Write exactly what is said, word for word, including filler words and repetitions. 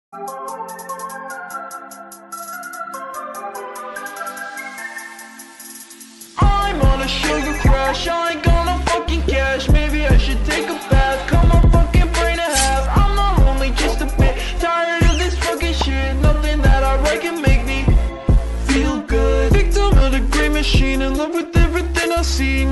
I'm on a sugar crash, I ain't gonna fucking cash. Maybe I should take a bath, cut my fucking brain in half. I'm not only just a bit tired of this fucking shit. Nothing that I write can make me feel good. Victim of the great machine, in love with everything I see.